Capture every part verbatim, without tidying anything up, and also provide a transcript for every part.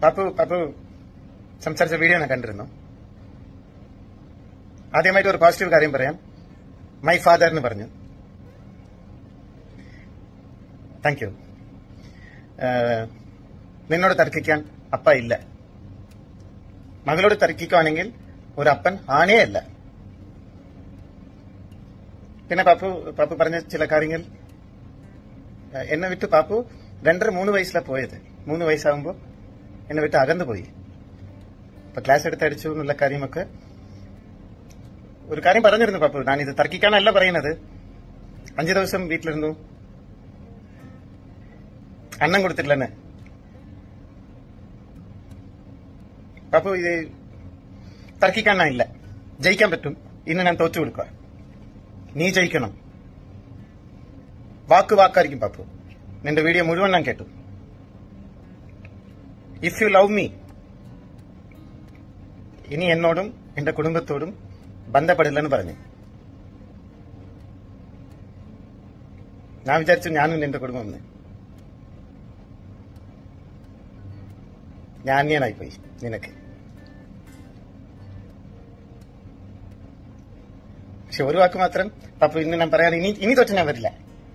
പാപ്പു പാപ്പു സംസാരിച്ച വീഡിയോ ഞാൻ കണ്ടിരുന്നു. ആദ്യമായിട്ട് ഒരു പോസിറ്റീവ് കാര്യം പറയാം. മൈ ഫാദർ എന്ന് പറഞ്ഞു. Thank you. നിന്നോട് തർക്കിക്കാൻ അപ്പ ഇല്ല. മകളോട് തർക്കിക്കുവാണെങ്കിൽ ഒരു അപ്പൻ ആണേ അല്ല. പിന്നെ പാപ്പു പാപ്പു പറഞ്ഞ ചില കാര്യങ്ങൾ എന്നെ വിട്ട് പാപ്പു രണ്ടര മൂന്ന് വയസ്സിലാണ് പോയത്. മൂന്ന് വയസ്സാകുമ്പോൾ എന്നെ വിട്ട് അകന്നു പോയി. ഇപ്പൊ ക്ലാസ് എടുത്തടിച്ചു എന്നുള്ള കാര്യമൊക്കെ ഒരു കാര്യം പറഞ്ഞിരുന്നു പാപ്പു. ഞാനിത് തർക്കിക്കാനല്ല പറയുന്നത്. അഞ്ചു ദിവസം വീട്ടിലിരുന്നു, അന്നം കൊടുത്തിട്ടില്ലെന്ന്. പാപ്പു ഇത് തർക്കിക്കാനില്ല. ജയിക്കാൻ പറ്റും. ഇന്ന് ഞാൻ തോറ്റു കൊടുക്കുക. നീ ജയിക്കണം. വാക്ക് വാക്കായിരിക്കും പാപ്പു. നിന്റെ വീഡിയോ മുഴുവൻ ഞാൻ കേട്ടു. ഇഫ് യു ലവ് മീ, ഇനി എന്നോടും എന്റെ കുടുംബത്തോടും ബന്ധപ്പെടില്ലെന്ന് പറഞ്ഞു. ഞാൻ വിചാരിച്ചു ഞാനും എന്റെ കുടുംബം എന്ന്. ഞാൻ അന്യനായിപ്പോയി നിനക്ക്. പക്ഷെ ഒരു വാക്ക് മാത്രം പാപ്പു ഇന്ന് ഞാൻ പറയാൻ, ഇനി ഇനി തൊട്ട് ഞാൻ വരില്ല.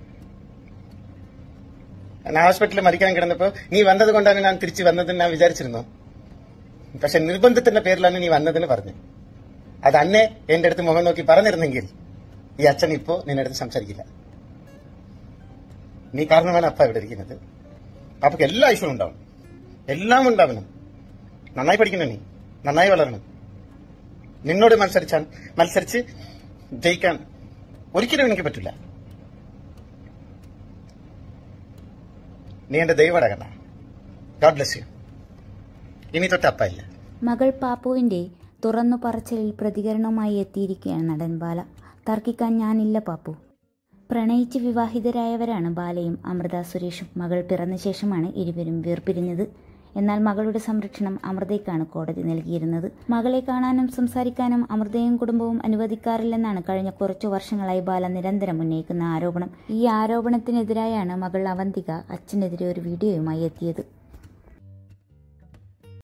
ഞാൻ ഹോസ്പിറ്റലിൽ മരിക്കാൻ കിടന്നപ്പോ നീ വന്നത് കൊണ്ടാണ് ഞാൻ തിരിച്ചു വന്നതെന്ന് ഞാൻ വിചാരിച്ചിരുന്നു. പക്ഷെ നിർബന്ധത്തിന്റെ പേരിലാണ് നീ വന്നതെന്ന് പറഞ്ഞു. അത് അന്നെ എന്റെ അടുത്ത് മുഖം നോക്കി പറഞ്ഞിരുന്നെങ്കിൽ ഈ അച്ഛൻ ഇപ്പോ നിന്റെ അടുത്ത് സംസാരിക്കില്ല. നീ കാരണമാണ് അപ്പ ഇവിടെ ഇരിക്കുന്നത്. പാപ്പക്ക് എല്ലാ ഐശ്വര്യം ഉണ്ടാവണം, എല്ലാം ഉണ്ടാവണം. നന്നായി പഠിക്കണം, നീ നന്നായി വളരണം. നിന്നോട് മത്സരിച്ചാൽ മത്സരിച്ച് ജയിക്കാൻ ഒരിക്കലും എനിക്ക് പറ്റില്ല. നീ എന്റെ ദൈവടകണ്ട. God bless you. ഇനി തൊട്ട് അപ്പ ഇല്ല. മകൾ പാപ്പുവിന്റെ തുറന്നു പറച്ചിലിൽ പ്രതികരണവുമായി എത്തിയിരിക്കുകയാണ് നടൻ ബാല. തർക്കിക്കാൻ ഞാനില്ല പാപ്പു. പ്രണയിച്ച് വിവാഹിതരായവരാണ് ബാലയും അമൃത സുരേഷും. മകൾ പിറന്ന ശേഷമാണ് ഇരുവരും വേർപിരിഞ്ഞത്. എന്നാൽ മകളുടെ സംരക്ഷണം അമൃതയ്ക്കാണ് കോടതി നൽകിയിരുന്നത്. മകളെ കാണാനും സംസാരിക്കാനും അമൃതയും കുടുംബവും അനുവദിക്കാറില്ലെന്നാണ് കഴിഞ്ഞ കുറച്ചു വർഷങ്ങളായി ബാല നിരന്തരം ഉന്നയിക്കുന്ന ആരോപണം. ഈ ആരോപണത്തിനെതിരായാണ് മകൾ അവന്തിക അച്ഛനെതിരെ ഒരു വീഡിയോയുമായി എത്തിയത്.